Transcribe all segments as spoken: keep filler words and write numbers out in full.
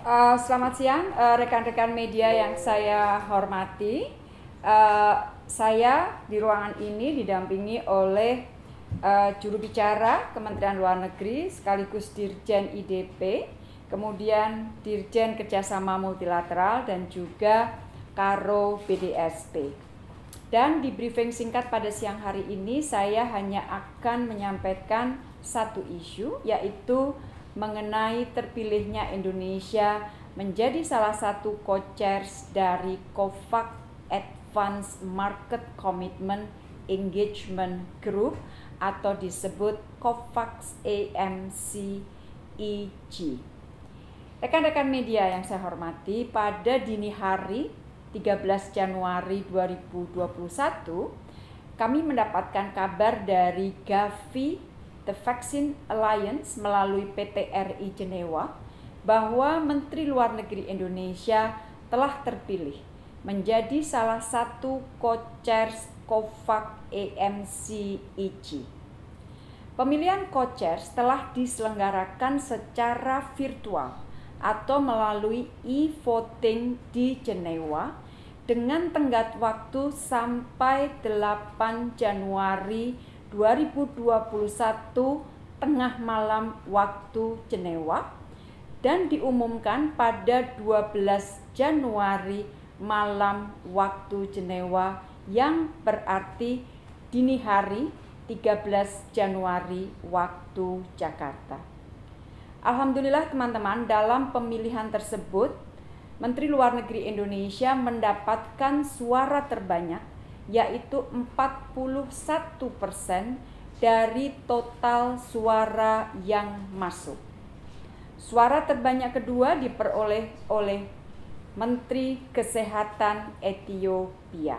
Uh, selamat siang, uh, rekan-rekan media yang saya hormati. Uh, saya di ruangan ini didampingi oleh uh, juru bicara Kementerian Luar Negeri sekaligus Dirjen I D P, kemudian Dirjen Kerjasama Multilateral dan juga Karo B D S P. Dan di briefing singkat pada siang hari ini saya hanya akan menyampaikan satu isu, yaitu mengenai terpilihnya Indonesia menjadi salah satu co-chairs dari COVAX Advanced Market Commitment Engagement Group atau disebut COVAX A M C E G. Rekan-rekan media yang saya hormati, pada dini hari tiga belas Januari dua ribu dua puluh satu kami mendapatkan kabar dari Gavi The Vaccine Alliance melalui P T R I Jenewa bahwa Menteri Luar Negeri Indonesia telah terpilih menjadi salah satu co-chairs COVAX A M C E G. Pemilihan co-chairs telah diselenggarakan secara virtual atau melalui e-voting di Jenewa dengan tenggat waktu sampai delapan Januari dua ribu dua puluh satu tengah malam waktu Jenewa dan diumumkan pada dua belas Januari malam waktu Jenewa, yang berarti dini hari tiga belas Januari waktu Jakarta. Alhamdulillah teman-teman, dalam pemilihan tersebut Menteri Luar Negeri Indonesia mendapatkan suara terbanyak, yaitu empat puluh satu persen dari total suara yang masuk. Suara terbanyak kedua diperoleh oleh Menteri Kesehatan Ethiopia.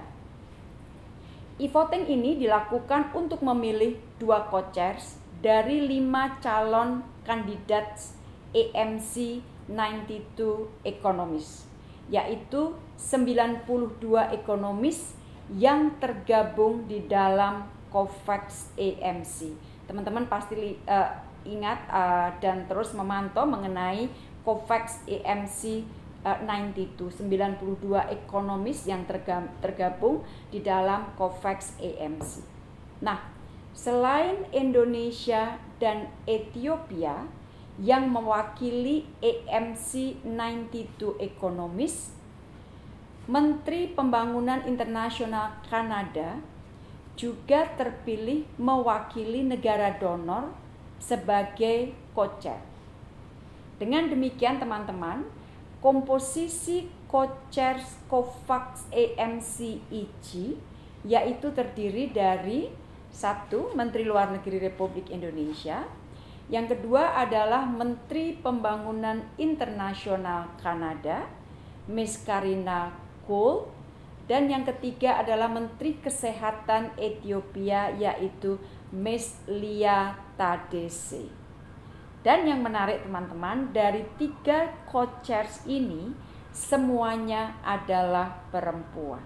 E-voting ini dilakukan untuk memilih dua co-chairs dari lima calon kandidat A M C sembilan puluh dua ekonomis, yaitu sembilan puluh dua ekonomis yang tergabung di dalam COVAX A M C. Teman-teman pasti uh, ingat uh, dan terus memantau mengenai COVAX A M C uh, sembilan puluh dua, sembilan puluh dua ekonomis yang tergabung di dalam COVAX A M C. Nah, selain Indonesia dan Ethiopia yang mewakili A M C sembilan puluh dua ekonomis, Menteri Pembangunan Internasional Kanada juga terpilih mewakili negara donor sebagai co-chair. Dengan demikian teman-teman, komposisi co-chairs COVAX A M C E G yaitu terdiri dari satu, Menteri Luar Negeri Republik Indonesia, yang kedua adalah Menteri Pembangunan Internasional Kanada, Miss Karina Kool, dan yang ketiga adalah Menteri Kesehatan Ethiopia, yaitu Miss Lia Tadesse. Dan yang menarik teman-teman, dari tiga co-chairs ini semuanya adalah perempuan.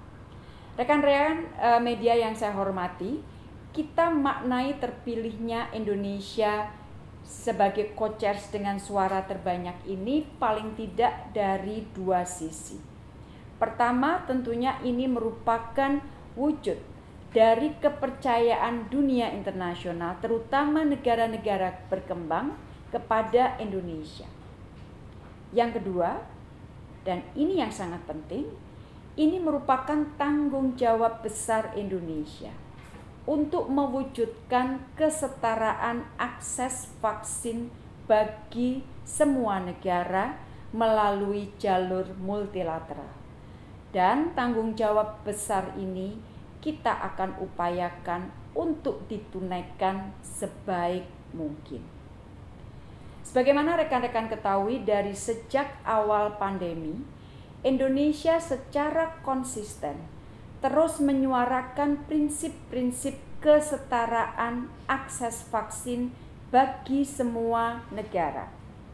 Rekan-rekan media yang saya hormati, kita maknai terpilihnya Indonesia sebagai co-chairs dengan suara terbanyak ini paling tidak dari dua sisi. Pertama, tentunya ini merupakan wujud dari kepercayaan dunia internasional, terutama negara-negara berkembang, kepada Indonesia. Yang kedua, dan ini yang sangat penting, ini merupakan tanggung jawab besar Indonesia untuk mewujudkan kesetaraan akses vaksin bagi semua negara melalui jalur multilateral. Dan tanggung jawab besar ini kita akan upayakan untuk ditunaikan sebaik mungkin. Sebagaimana rekan-rekan ketahui, dari sejak awal pandemi, Indonesia secara konsisten terus menyuarakan prinsip-prinsip kesetaraan akses vaksin bagi semua negara.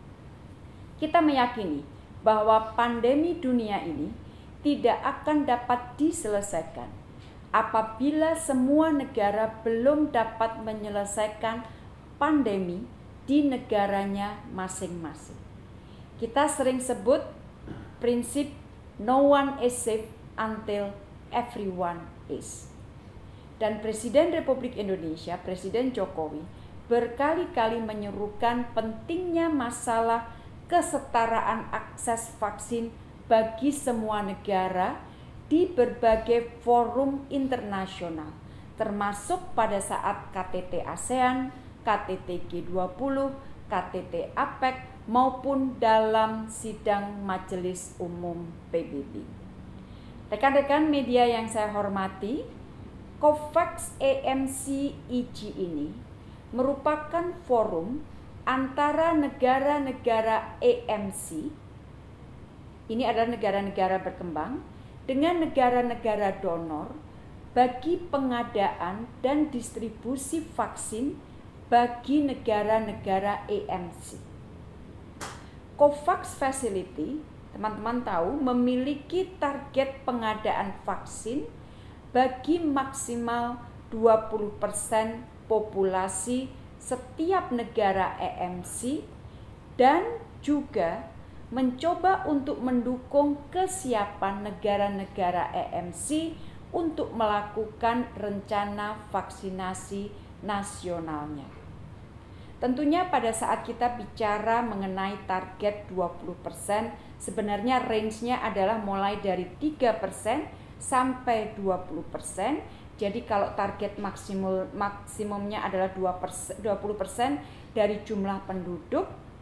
Kita meyakini bahwa pandemi dunia ini tidak akan dapat diselesaikan apabila semua negara belum dapat menyelesaikan pandemi di negaranya masing-masing. Kita sering sebut prinsip no one is safe until everyone is. Dan Presiden Republik Indonesia, Presiden Jokowi, berkali-kali menyerukan pentingnya masalah kesetaraan akses vaksin bagi semua negara di berbagai forum internasional, termasuk pada saat K T T ASEAN, K T T G dua puluh, K T T APEC, maupun dalam sidang Majelis Umum P B B. Rekan-rekan media yang saya hormati, COVAX A M C I G ini merupakan forum antara negara-negara A M C, ini adalah negara-negara berkembang, dengan negara-negara donor bagi pengadaan dan distribusi vaksin bagi negara-negara A M C. COVAX Facility, teman-teman tahu, memiliki target pengadaan vaksin bagi maksimal dua puluh persen populasi setiap negara A M C dan juga mencoba untuk mendukung kesiapan negara-negara A M C untuk melakukan rencana vaksinasi nasionalnya. Tentunya pada saat kita bicara mengenai target dua puluh persen, sebenarnya range-nya adalah mulai dari tiga persen sampai dua puluh persen. Jadi kalau target maksimum maksimumnya adalah dua puluh persen dari jumlah penduduk,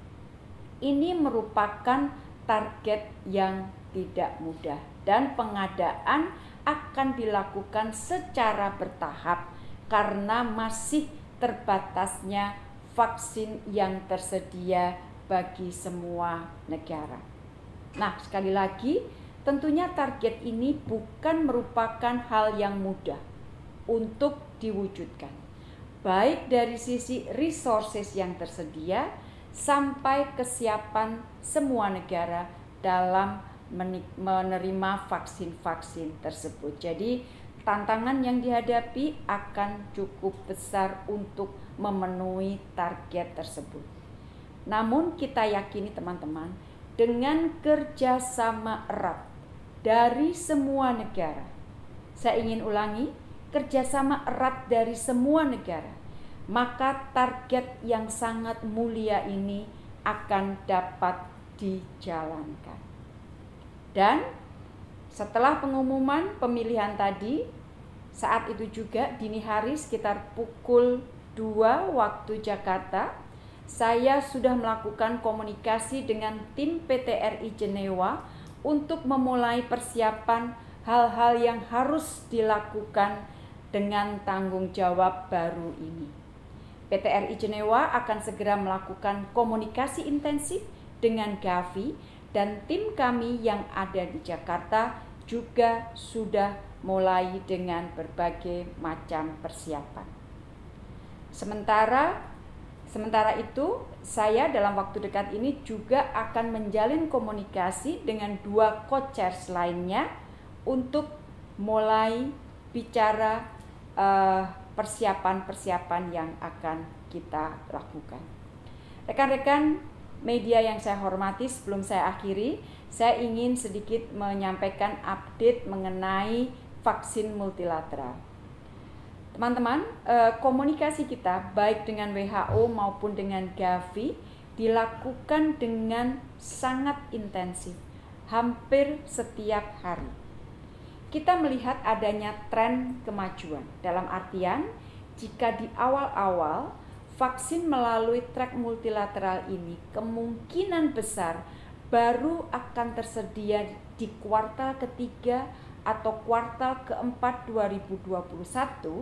ini merupakan target yang tidak mudah dan pengadaan akan dilakukan secara bertahap karena masih terbatasnya vaksin yang tersedia bagi semua negara. Nah, sekali lagi, tentunya target ini bukan merupakan hal yang mudah untuk diwujudkan, baik dari sisi resources yang tersedia sampai kesiapan semua negara dalam menerima vaksin-vaksin tersebut. Jadi tantangan yang dihadapi akan cukup besar untuk memenuhi target tersebut. Namun kita yakini teman-teman, dengan kerjasama erat dari semua negara, saya ingin ulangi, kerjasama erat dari semua negara, maka target yang sangat mulia ini akan dapat dijalankan. Dan setelah pengumuman pemilihan tadi, saat itu juga dini hari sekitar pukul dua waktu Jakarta, saya sudah melakukan komunikasi dengan tim P T R I Jenewa untuk memulai persiapan hal-hal yang harus dilakukan dengan tanggung jawab baru ini. P T R I Jenewa akan segera melakukan komunikasi intensif dengan Gavi dan tim kami yang ada di Jakarta juga sudah mulai dengan berbagai macam persiapan. Sementara sementara itu, saya dalam waktu dekat ini juga akan menjalin komunikasi dengan dua co-chairs lainnya untuk mulai bicara uh, persiapan-persiapan yang akan kita lakukan. Rekan-rekan media yang saya hormati, sebelum saya akhiri, saya ingin sedikit menyampaikan update mengenai vaksin multilateral. Teman-teman, eh, komunikasi kita baik dengan W H O maupun dengan Gavi dilakukan dengan sangat intensif, hampir setiap hari. Kita melihat adanya tren kemajuan, dalam artian jika di awal-awal vaksin melalui track multilateral ini kemungkinan besar baru akan tersedia di kuartal ketiga atau kuartal keempat dua ribu dua puluh satu,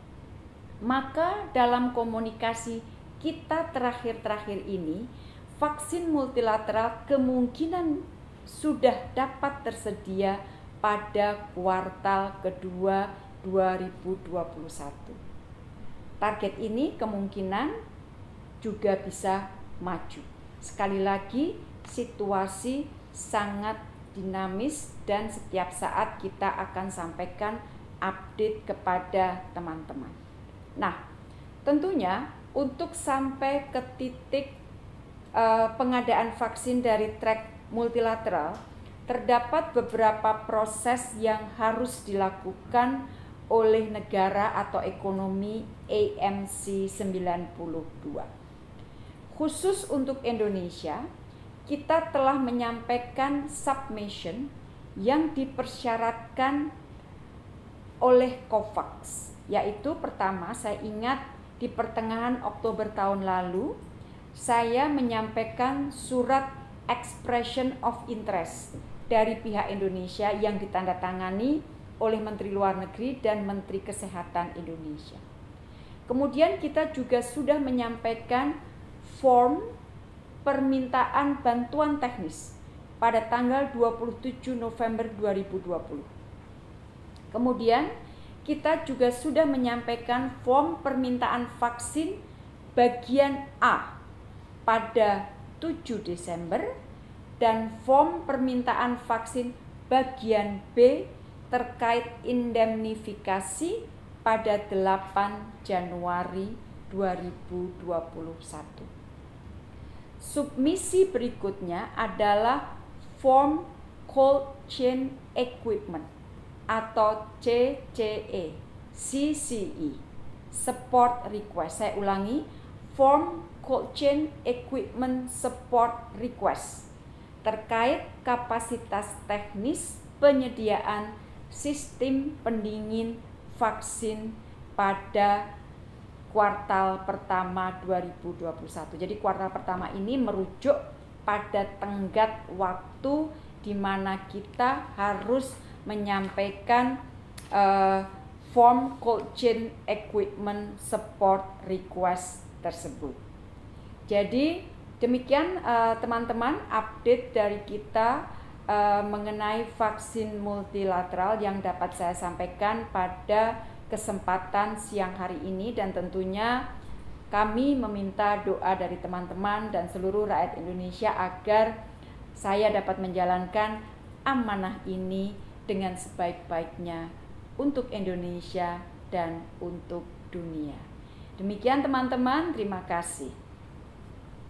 maka dalam komunikasi kita terakhir-terakhir ini, vaksin multilateral kemungkinan sudah dapat tersedia pada kuartal kedua dua ribu dua puluh satu. Target ini kemungkinan juga bisa maju. Sekali lagi, situasi sangat dinamis dan setiap saat kita akan sampaikan update kepada teman-teman. Nah, tentunya untuk sampai ke titik uh, pengadaan vaksin dari track multilateral, terdapat beberapa proses yang harus dilakukan oleh negara atau ekonomi A M C sembilan puluh dua. Khusus untuk Indonesia, kita telah menyampaikan submission yang dipersyaratkan oleh COVAX, yaitu pertama, saya ingat di pertengahan Oktober tahun lalu saya menyampaikan surat expression of interest dari pihak Indonesia yang ditandatangani oleh Menteri Luar Negeri dan Menteri Kesehatan Indonesia. Kemudian kita juga sudah menyampaikan form permintaan bantuan teknis pada tanggal dua puluh tujuh November dua ribu dua puluh. Kemudian kita juga sudah menyampaikan form permintaan vaksin bagian A pada tujuh Desember dan form permintaan vaksin bagian B terkait indemnifikasi pada delapan Januari dua ribu dua puluh satu. Submisi berikutnya adalah form cold chain equipment atau C C E, C C E, support request. Saya ulangi, form cold chain equipment support request terkait kapasitas teknis penyediaan sistem pendingin vaksin pada kuartal pertama dua ribu dua puluh satu. Jadi kuartal pertama ini merujuk pada tenggat waktu di mana kita harus menyampaikan uh, form cold chain equipment support request tersebut. Jadi demikian teman-teman uh, update dari kita uh, mengenai vaksin multilateral yang dapat saya sampaikan pada kesempatan siang hari ini, dan tentunya kami meminta doa dari teman-teman dan seluruh rakyat Indonesia agar saya dapat menjalankan amanah ini dengan sebaik-baiknya untuk Indonesia dan untuk dunia. Demikian teman-teman, terima kasih.